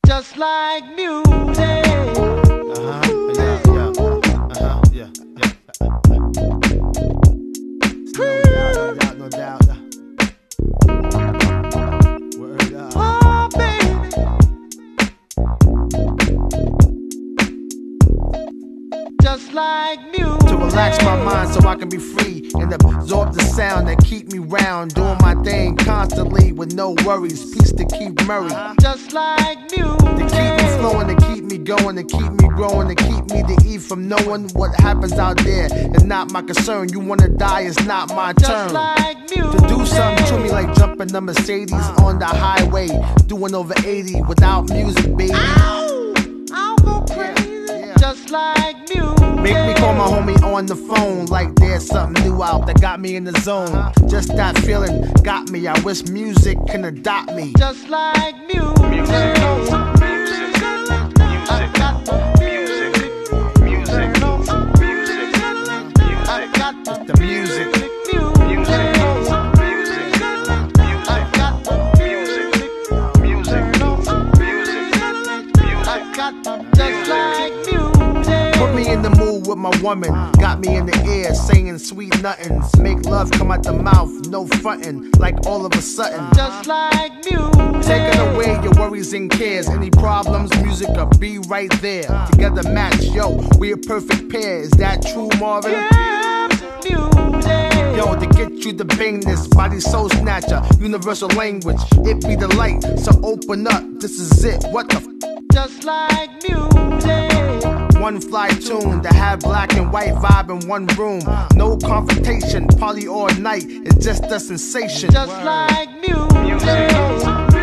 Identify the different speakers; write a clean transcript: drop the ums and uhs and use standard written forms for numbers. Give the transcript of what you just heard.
Speaker 1: just like music.
Speaker 2: No doubt. Word up.
Speaker 1: Oh, baby. Just like music.
Speaker 2: To relax my mind so I can be free and absorb the sound that keep me round, doing my thing constantly with no worries. Peace to Keith Murray.
Speaker 1: Just like music.
Speaker 2: To keep me flowing, to keep me going, to keep me growing, to keep me to eat from knowing what happens out there. It's not my concern. You wanna die, it's not my turn.
Speaker 1: Just like music.
Speaker 2: To do something to me like jumping the Mercedes on the highway, doing over 80 without music, baby.
Speaker 1: Ow! I'll go crazy.
Speaker 2: Yeah.
Speaker 1: Just like music.
Speaker 2: Make me call my homie on the phone like there's something new out that got me in the zone. Just that feeling got me. I wish music can adopt me.
Speaker 1: Just like music.
Speaker 2: It's the music.
Speaker 1: Just like music.
Speaker 2: Put me in the mood with my woman. Got me in the ear saying sweet nothings. Make love come out the mouth, no frontin'. Like all of a sudden.
Speaker 1: Just like music.
Speaker 2: Taking away your worries and cares. Any problems, music will be right there. Together match, yo, we a perfect pair. Is that true, Marvin?
Speaker 1: Yeah, music.
Speaker 2: Yo, to get you to bang this body soul snatcher, universal language, it be the light. So open up, this is it. What the
Speaker 1: Just like music.
Speaker 2: One fly tune to have black and white vibe in one room. No confrontation, party all night. It's just a sensation.
Speaker 1: Just like music.